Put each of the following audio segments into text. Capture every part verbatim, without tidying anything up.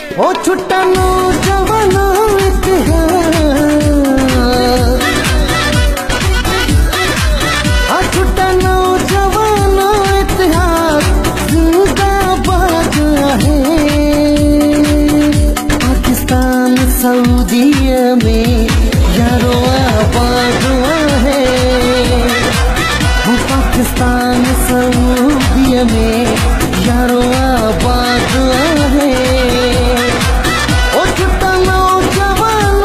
ओ छुट्टा नौजवान इतिहास, आ छुट्टा नौजवान इतिहास जिंदाबाद है। पाकिस्तान सऊदी में यारो आबाद है। पाकिस्तान सऊदी में यारो आबाद है। ओ छुट्टा नौजवान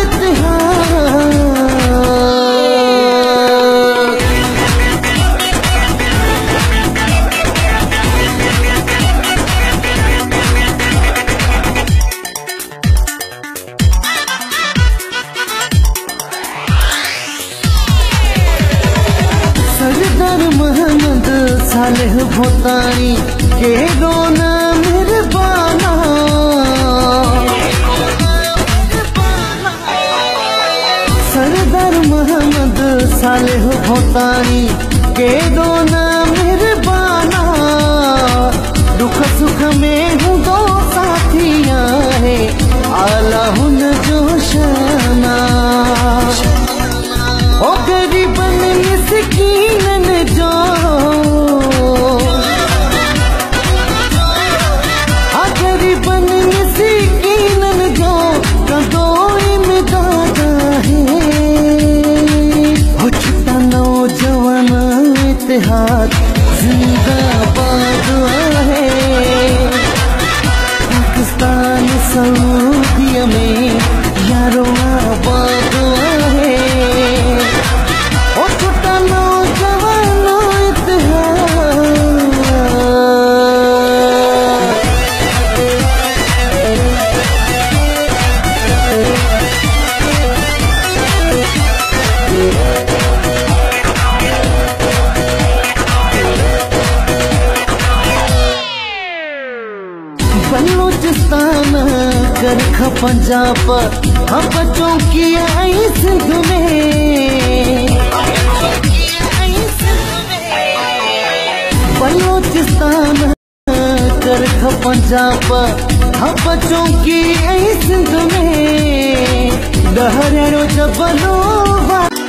इतिहास। सरदार मोहम्मद सालेह भूतानी के रोना मेहरबाना, सरदार मोहम्मद सालेह भूतानी के रोना मेहरबाना। दुख सुख में हूँ दो साथियाँ है, आला हुन जो शाना। ओ गरीबन मिस्कीनन जो, आ गरीबन मिस्कीनन जो कदो इमदाद है। ओ छुट्टा नौजवान इतिहास जिंदाबाद है। पाकिस्तान सऊदी में यारो आबाद है। बलूचिस्तान करख पंजाब हम बच्चों की आई सिंध में। बलूचिस्तान करख पंजाब हम बच्चों की आई सिंध में। डहरो जबलो